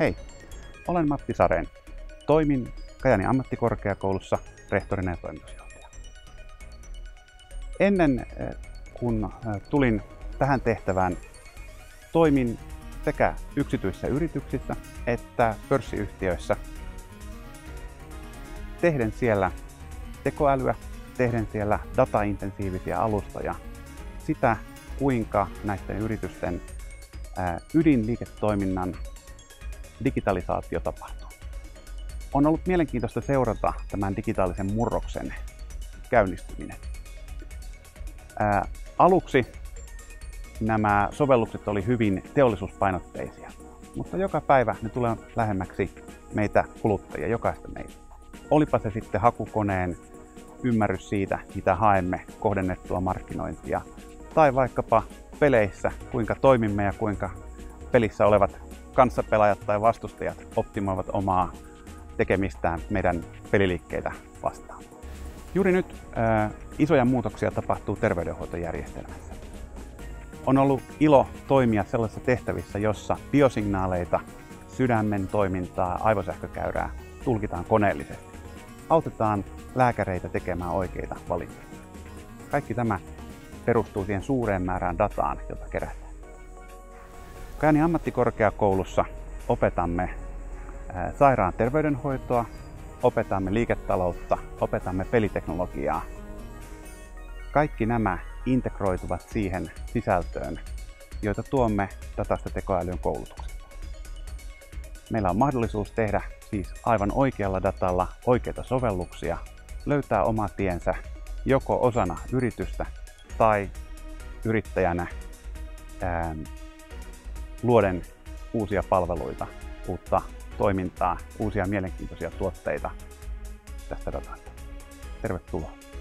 Hei, olen Matti Sareen. Toimin Kajaanin ammattikorkeakoulussa rehtorina ja toimitusjohtajana. Ennen kuin tulin tähän tehtävään, toimin sekä yksityisissä yrityksissä että pörssiyhtiöissä tehden siellä tekoälyä, tehden siellä dataintensiivisiä alustoja, sitä kuinka näiden yritysten ydinliiketoiminnan digitalisaatio tapahtuu. On ollut mielenkiintoista seurata tämän digitaalisen murroksen käynnistyminen. Aluksi nämä sovellukset oli hyvin teollisuuspainotteisia, mutta joka päivä ne tulee lähemmäksi meitä kuluttajia, jokaista meitä. Olipa se sitten hakukoneen ymmärrys siitä, mitä haemme, kohdennettua markkinointia, tai vaikkapa peleissä, kuinka toimimme ja kuinka pelissä olevat kanssapelaajat tai vastustajat optimoivat omaa tekemistään meidän peliliikkeitä vastaan. Juuri nyt isoja muutoksia tapahtuu terveydenhoitojärjestelmässä. On ollut ilo toimia sellaisissa tehtävissä, jossa biosignaaleita, sydämen toimintaa, aivosähkökäyrää tulkitaan koneellisesti. Autetaan lääkäreitä tekemään oikeita valintoja. Kaikki tämä perustuu siihen suureen määrään dataan, jota kerätään. Kajaanin ammattikorkeakoulussa opetamme sairaan terveydenhoitoa, opetamme liiketaloutta, opetamme peliteknologiaa. Kaikki nämä integroituvat siihen sisältöön, joita tuomme datasta tekoälyn koulutuksesta. Meillä on mahdollisuus tehdä siis aivan oikealla datalla oikeita sovelluksia, löytää oma tiensä joko osana yritystä tai yrittäjänä luoden uusia palveluita, uutta toimintaa, uusia mielenkiintoisia tuotteita tästä datasta. Tervetuloa!